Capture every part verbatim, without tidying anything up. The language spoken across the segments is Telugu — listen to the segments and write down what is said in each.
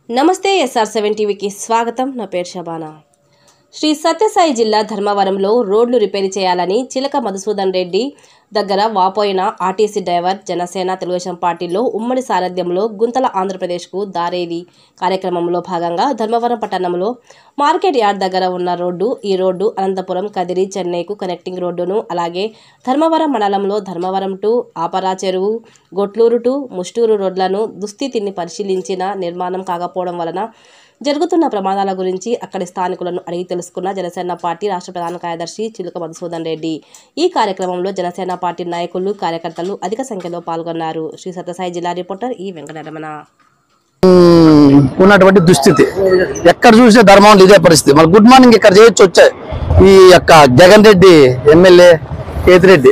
నమస్తే ఎస్ఆర్ సెవెన్ టీవీకి స్వాగతం. నా పేరు శబానా. శ్రీ సత్యసాయి జిల్లా ధర్మవరంలో రోడ్లు రిపేర్ చేయాలని చిలక మధుసూదన్ రెడ్డి దగ్గర వాపోయిన ఆర్టీసీ డ్రైవర్ జనసేన తెలుగుదేశం పార్టీలో ఉమ్మడి సారథ్యంలో గుంతల ఆంధ్రప్రదేశ్కు దారేది కార్యక్రమంలో భాగంగా ధర్మవరం పట్టణంలో మార్కెట్ యార్డ్ దగ్గర ఉన్న రోడ్డు ఈ రోడ్డు అనంతపురం కదిరి చెన్నైకు కనెక్టింగ్ రోడ్డును అలాగే ధర్మవరం మండలంలో ధర్మవరం టు ఆపరా చెరువు గొట్లూరు టు ముష్టూరు రోడ్లను దుస్థితిని పరిశీలించిన నిర్మాణం కాకపోవడం వలన జరుగుతున్న ప్రమాదాల గురించి అక్కడి స్థానికులను అడిగి తెలుసుకున్న జనసేన పార్టీ రాష్ట్ర ప్రధాన కార్యదర్శి చిలుక మధుసూదన్ రెడ్డి. ఈ కార్యక్రమంలో జనసేన పార్టీ నాయకులు కార్యకర్తలు అధిక సంఖ్యలో పాల్గొన్నారు. శ్రీ సత్యసాయి జిల్లా రిపోర్టర్ ఈ వెంకటరమణ. ఉన్నటువంటి దుస్థితి ఎక్కడ చూసే ధర్మం ఇదే పరిస్థితి. మరి గుడ్ మార్నింగ్ ఇక్కడ చేయొచ్చు వచ్చాయి ఈ యొక్క జగన్ రెడ్డి ఎమ్మెల్యే కేతిరెడ్డి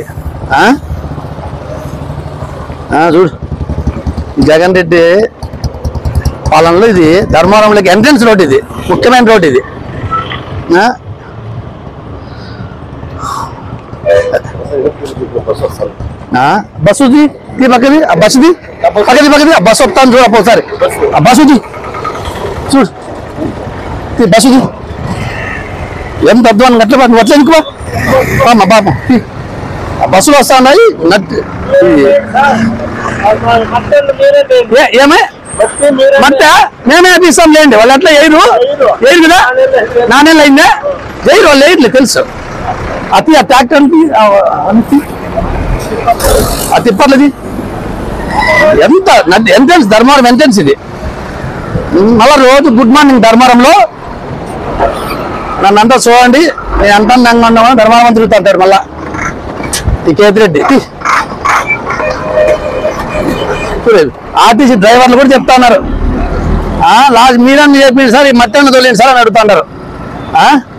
చూడు జగన్ రెడ్డి పాలనలో ఇది ధర్మవరంలోకి ఎంట్రన్స్ రోడ్, ఇది ముఖ్యమైన రోడ్. ఇది బస్సుది పక్కది బస్సుది పక్కది పక్కది బస్సు వస్తాను చూడపో ఒకసారి. ఆ బస్సుది చూడు బస్సుది ఎంత అద్వాన్ని గట్ల వచ్చే ఇంకో మా బాబు ఆ బస్సులు వస్తా ఉన్నాయి. ఏమే మట్ట మేమే అభిస్తాం లేండి, వాళ్ళు అట్లా వేయరు వేయరు కదా. నాణ్యం అయిందే వేయరు, వాళ్ళు వేయట్లే తెలుసు. అతి ఆ ట్రాక్టర్ ఆ తిప్పర్లది ఎంత ఎంట్రన్స్ ధర్మవరం ఎంట్రన్స్ ఇది. మళ్ళా రోజు గుడ్ మార్నింగ్ ధర్మవరంలో నన్ను అంతా చూడండి, నేను అంతా నంగా ఉన్నామని ధర్మవరం తిరుగుతూ ఉంటాడు. మళ్ళా ఈ కేతిరెడ్డి ఆర్టీసీ డ్రైవర్లు కూడా చెప్తా ఉన్నారు, లాస్ట్ మీరన్నా చెప్పండి సార్ ఈ మట్టి అన్న తోలేండి సార్ అని అడుగుతున్నారు.